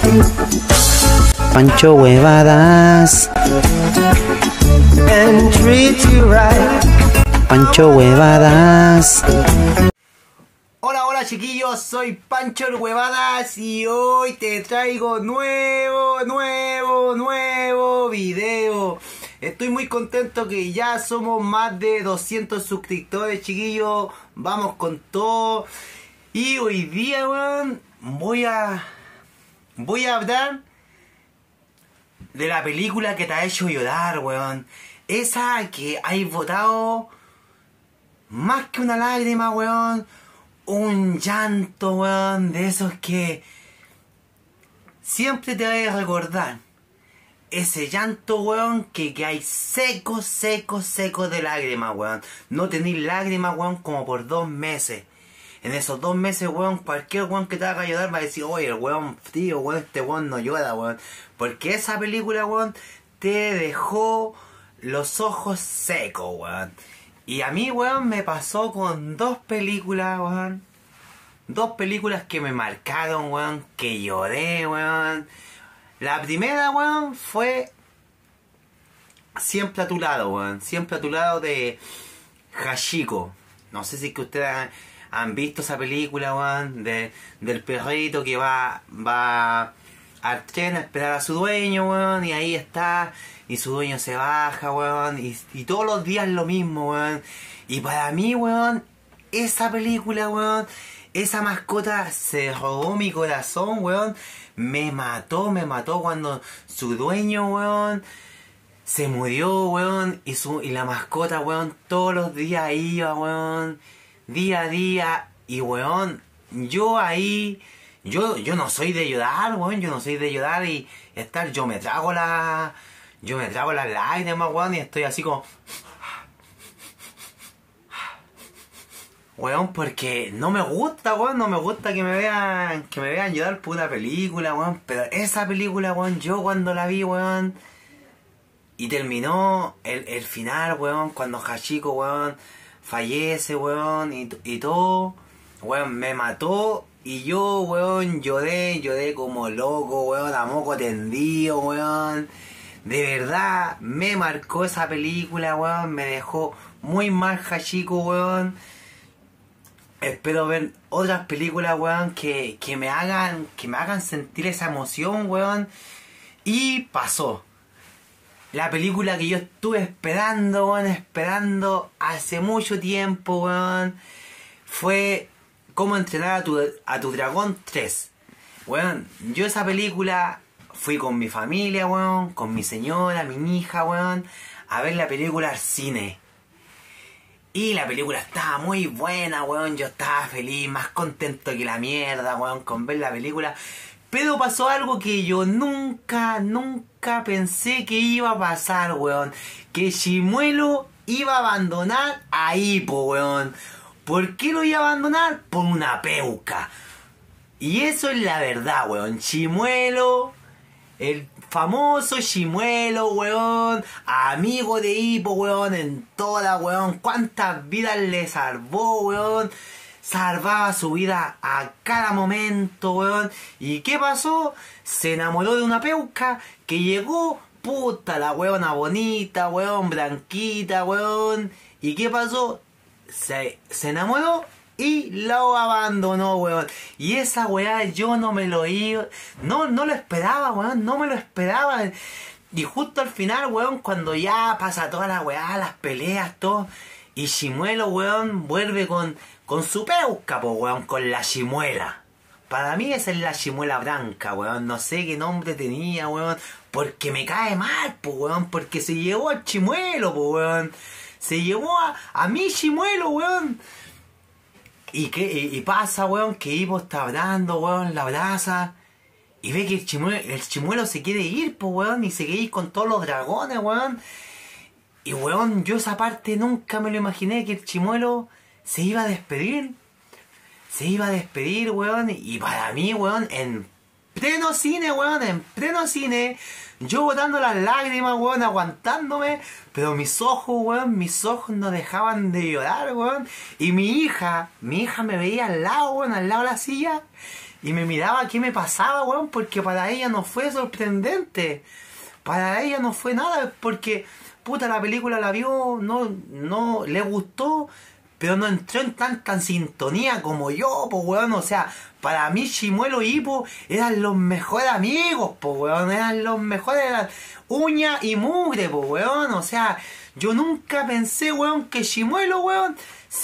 Pancho Huevadas. Pancho Huevadas. Hola, hola chiquillos, soy Pancho el Huevadas y hoy te traigo nuevo video. Estoy muy contento que ya somos más de 200 suscriptores, chiquillos. Vamos con todo. Y hoy día, weón, voy a hablar de la película que te ha hecho llorar, weón. Esa que hay votado más que una lágrima, weón. Un llanto, weón, de esos que siempre te vas a recordar. Ese llanto, weón, que hay seco de lágrimas, weón. No tenéis lágrimas, weón, como por 2 meses. En esos 2 meses, weón, cualquier weón que te haga llorar va a decir, oye, el weón frío, weón, este weón no llora, weón. Porque esa película, weón, te dejó los ojos secos, weón. Y a mí, weón, me pasó con 2 películas, weón. 2 películas que me marcaron, weón, que lloré, weón. La primera, weón, fue Siempre a tu lado, weón. Siempre a tu lado de Hachiko. No sé si es que ustedes han visto esa película, weón, del perrito que va al tren a esperar a su dueño, weón, y ahí está, y su dueño se baja, weón, y todos los días lo mismo, weón. Y para mí, weón, esa película, weón, esa mascota se robó mi corazón, weón. Me mató cuando su dueño, weón, se murió, weón, y la mascota, weón, todos los días iba, weón, día a día, y weón, yo ahí, yo no soy de llorar, weón, yo no soy de llorar y estar, yo me trago las lágrimas, weón, y estoy así como, weón, porque no me gusta, weón, no me gusta que me vean llorar por una película, weón, pero esa película, weón, yo cuando la vi, weón, y terminó el final, weón, cuando Hachiko, weón, fallece, weón, y todo, weón, me mató, y yo, weón, lloré como loco, weón, a moco tendido, weón. De verdad, me marcó esa película, weón, me dejó muy mal Hachiko, weón. Espero ver otras películas, weón, que me hagan sentir esa emoción, weón. Y pasó. La película que yo estuve esperando, weón, hace mucho tiempo, weón, fue Cómo entrenar a tu dragón 3. Weón, yo esa película fui con mi familia, weón, con mi señora, mi hija, weón, a ver la película al cine. Y la película estaba muy buena, weón. Yo estaba feliz, más contento que la mierda, weón, con ver la película. Pero pasó algo que yo nunca pensé que iba a pasar, weón. Que Chimuelo iba a abandonar a Hippo, weón. ¿Por qué lo iba a abandonar? Por una peuca. Y eso es la verdad, weón. Chimuelo, el famoso Chimuelo, weón, amigo de Hippo, weón, en toda, weón, cuántas vidas le salvó, weón, salvaba su vida a cada momento, weón. ¿Y qué pasó? Se enamoró de una peuca que llegó, puta, la weona bonita, weón, blanquita, weón. ¿Y qué pasó? Se enamoró y lo abandonó, weón. Y esa weá yo no me lo iba... No lo esperaba, weón. No me lo esperaba. Y justo al final, weón, cuando ya pasa toda la weá, las peleas, todo. Y Chimuelo, weón, vuelve con su peuca, po, weón, con la Chimuela. Para mí esa es la Chimuela blanca, weón. No sé qué nombre tenía, weón. Porque me cae mal, po, weón. Porque se llevó al Chimuelo, po, weón. Se llevó a mi Chimuelo, weón. Y pasa, weón, que Hippo está hablando, weón, la abraza. Y ve que el chimuelo se quiere ir, pues, weón, y se quiere ir con todos los dragones, weón. Y, weón, yo esa parte nunca me lo imaginé, que el chimuelo se iba a despedir. Se iba a despedir, weón. Y para mí, weón, en pleno cine, weón, en pleno cine, yo botando las lágrimas, weón, aguantándome, pero mis ojos no dejaban de llorar, weón. Y mi hija me veía al lado, weón, al lado de la silla, y me miraba qué me pasaba, weón, porque para ella no fue sorprendente. Para ella no fue nada, porque, puta, la película la vio, no le gustó, pero no entró en tanta sintonía como yo, pues, weón. O sea, para mí Chimuelo y Hippo eran los mejores amigos, pues, weón. Eran los mejores, eran uña y mugre, pues, weón. O sea, yo nunca pensé, weón, que Chimuelo, weón,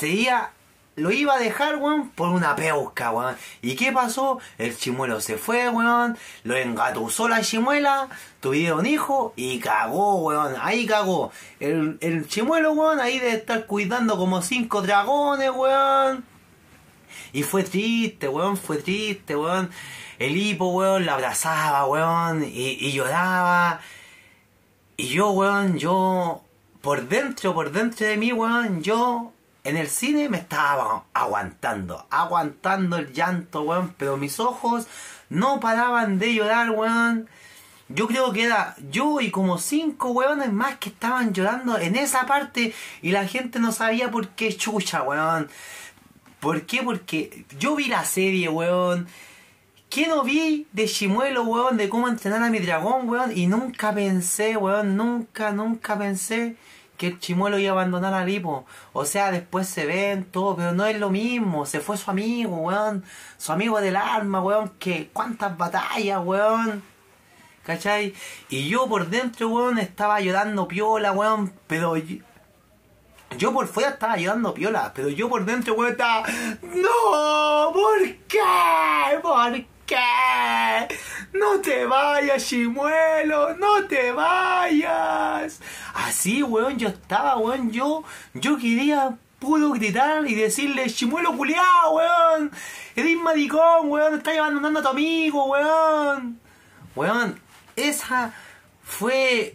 lo iba a dejar, weón, por una peuca, weón. ¿Y qué pasó? El Chimuelo se fue, weón, lo engatusó la Chimuela, tuvieron un hijo y cagó, weón. Ahí cagó. El Chimuelo, weón, ahí de estar cuidando como 5 dragones, weón. Y fue triste, weón, fue triste, weón. El Hippo, weón, la abrazaba, weón, y lloraba. Y yo, weón, por dentro de mí, weón, yo en el cine me estaba aguantando el llanto, weón, pero mis ojos no paraban de llorar, weón. Yo creo que era yo y como 5 weones más que estaban llorando en esa parte y la gente no sabía por qué chucha, weón. ¿Por qué? Porque yo vi la serie, weón. ¿Qué no vi de Chimuelo, weón? De cómo entrenar a mi dragón, weón. Y nunca pensé, weón. Nunca pensé que el Chimuelo iba a abandonar al Hippo. O sea, después se ven todo, pero no es lo mismo. Se fue su amigo, weón. Su amigo del alma, weón. Que cuántas batallas, weón. ¿Cachai? Y yo por dentro, weón, estaba llorando piola, weón. Pero yo por fuera estaba llorando piola. Pero yo por dentro, weón, estaba... ¡No! ¿Por qué? ¿Por qué? ¡No te vayas, Chimuelo! ¡No te vayas! Así, weón, yo estaba, weón. Yo quería puro gritar y decirle: Chimuelo culiao, weón. Eres maricón, weón. Estás abandonando a tu amigo, weón. Weón, esa fue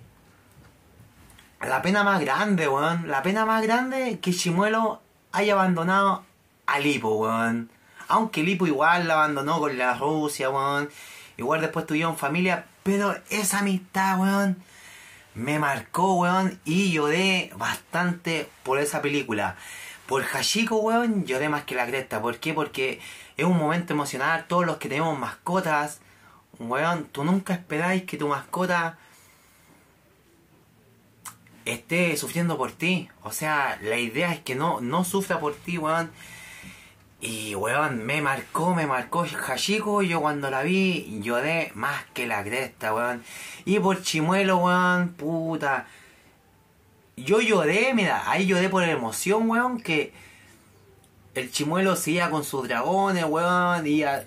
la pena más grande, weón. La pena más grande que Chimuelo haya abandonado al Hippo, weón. Aunque el Hippo igual la abandonó con la Rusia, weón. Igual después tuvieron familia. Pero esa amistad, weón, me marcó, weón. Y lloré bastante por esa película. Por Hachiko, weón, lloré más que la cresta. ¿Por qué? Porque es un momento emocional. Todos los que tenemos mascotas, weón, tú nunca esperáis que tu mascota esté sufriendo por ti. O sea, la idea es que no sufra por ti, weón. Y, weón, me marcó Hachiko. Yo cuando la vi lloré más que la cresta, weón. Y por Chimuelo, weón, puta, yo lloré, mira, ahí lloré por la emoción, weón, que el Chimuelo seguía con sus dragones, weón.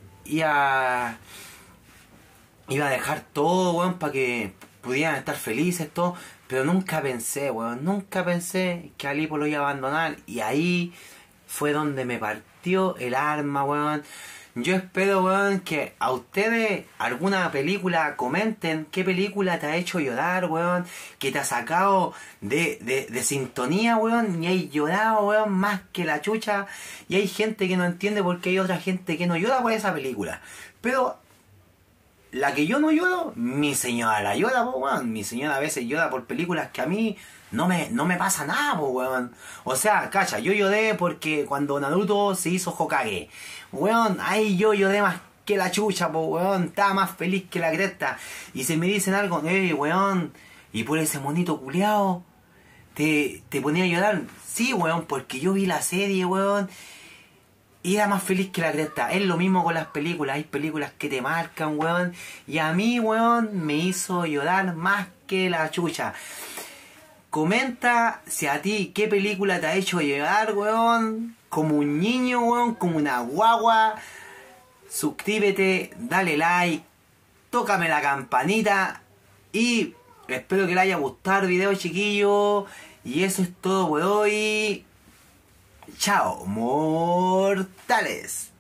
Iba a dejar todo, weón, para que pudieran estar felices, todo. Pero nunca pensé, weón, nunca pensé que al Hippo lo iba a abandonar. Y ahí fue donde me partió el alma, weón. Yo espero, weón, que a ustedes alguna película comenten qué película te ha hecho llorar, weón. Que te ha sacado de sintonía, weón. Y hay llorado, weón, más que la chucha. Y hay gente que no entiende por qué hay otra gente que no llora por esa película. Pero la que yo no lloro, mi señora la llora, po, weón. Mi señora a veces llora por películas que a mí no me pasa nada, po, weón. O sea, cacha, yo lloré porque cuando Naruto se hizo Hokage, weón, ahí yo lloré más que la chucha, po, weón. Estaba más feliz que la cresta. Y si me dicen algo, weón, y por ese monito culiao te ponía a llorar. Sí, weón, porque yo vi la serie, weón, y era más feliz que la cresta. Es lo mismo con las películas. Hay películas que te marcan, weón. Y a mí, weón, me hizo llorar más que la chucha. Comenta si a ti qué película te ha hecho llorar, weón. Como un niño, weón. Como una guagua. Suscríbete, dale like, tócame la campanita. Y espero que les haya gustado el video, chiquillos. Y eso es todo por hoy. Chao, mortales.